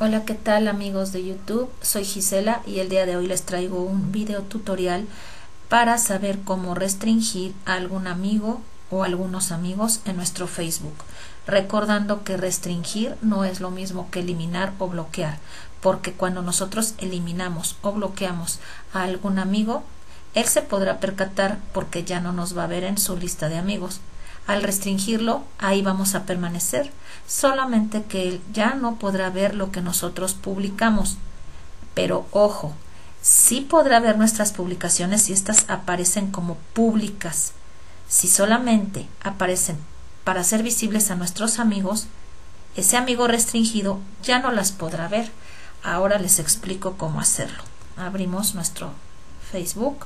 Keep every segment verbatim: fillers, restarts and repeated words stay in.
Hola, ¿qué tal amigos de YouTube? Soy Gisela y el día de hoy les traigo un video tutorial para saber cómo restringir a algún amigo o algunos amigos en nuestro Facebook. Recordando que restringir no es lo mismo que eliminar o bloquear, porque cuando nosotros eliminamos o bloqueamos a algún amigo, él se podrá percatar porque ya no nos va a ver en su lista de amigos. Al restringirlo, ahí vamos a permanecer, solamente que él ya no podrá ver lo que nosotros publicamos. Pero ojo, sí podrá ver nuestras publicaciones si estas aparecen como públicas. Si solamente aparecen para ser visibles a nuestros amigos, ese amigo restringido ya no las podrá ver. Ahora les explico cómo hacerlo. Abrimos nuestro Facebook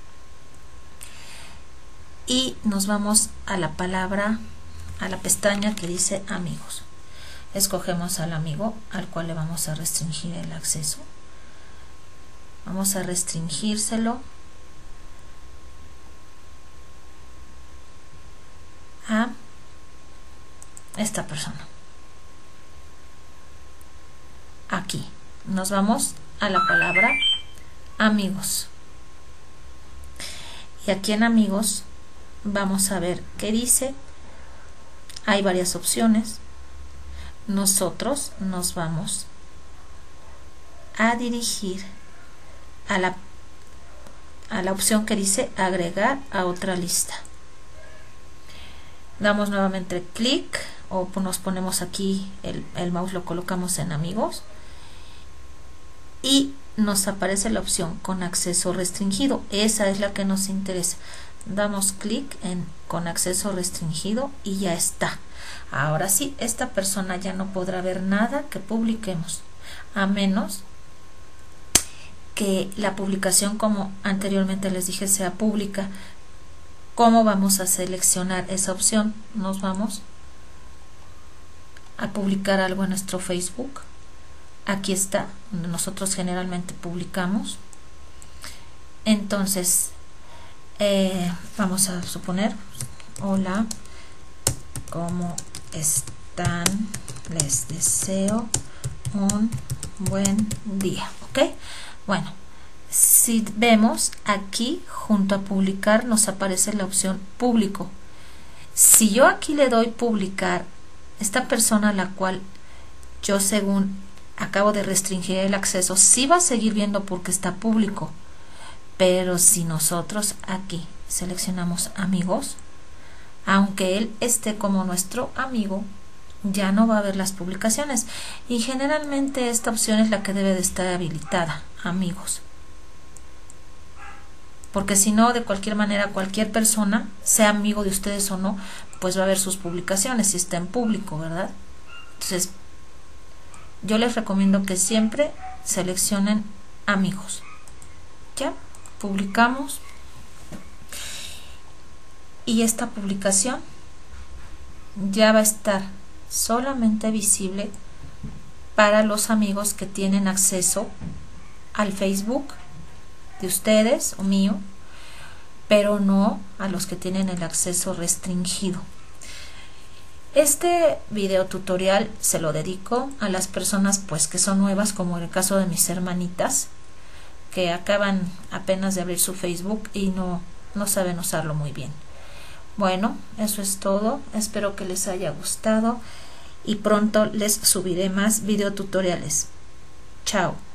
y nos vamos a la palabra, a la pestaña que dice amigos. Escogemos al amigo al cual le vamos a restringir el acceso. Vamos a restringírselo a esta persona. Aquí nos vamos a la palabra amigos. Y aquí en amigos vamos a ver qué dice. Hay varias opciones. Nosotros nos vamos a dirigir a la, a la opción que dice agregar a otra lista. Damos nuevamente clic o nos ponemos aquí el, el mouse, lo colocamos en amigos y nos aparece la opción con acceso restringido. Esa es la que nos interesa. Damos clic en con acceso restringido y ya está. Ahora sí, esta persona ya no podrá ver nada que publiquemos, a menos que la publicación, como anteriormente les dije, sea pública. ¿Cómo vamos a seleccionar esa opción? Nos vamos a publicar algo en nuestro Facebook. Aquí está, donde nosotros generalmente publicamos. Entonces, eh, vamos a suponer, hola, ¿cómo están? Les deseo un buen día, ¿ok? Bueno, si vemos aquí, junto a publicar, nos aparece la opción público. Si yo aquí le doy publicar, esta persona a la cual yo según acabo de restringir el acceso, sí va a seguir viendo porque está público. Pero si nosotros aquí seleccionamos amigos, aunque él esté como nuestro amigo, ya no va a ver las publicaciones. Y generalmente esta opción es la que debe de estar habilitada, amigos. Porque si no, de cualquier manera, cualquier persona, sea amigo de ustedes o no, pues va a ver sus publicaciones si está en público, ¿verdad? Entonces, yo les recomiendo que siempre seleccionen amigos. Ya, publicamos. Y esta publicación ya va a estar solamente visible para los amigos que tienen acceso al Facebook de ustedes o mío, pero no a los que tienen el acceso restringido. Este video tutorial se lo dedico a las personas pues que son nuevas, como en el caso de mis hermanitas, que acaban apenas de abrir su Facebook y no, no saben usarlo muy bien. Bueno, eso es todo. Espero que les haya gustado y pronto les subiré más videotutoriales. Chao.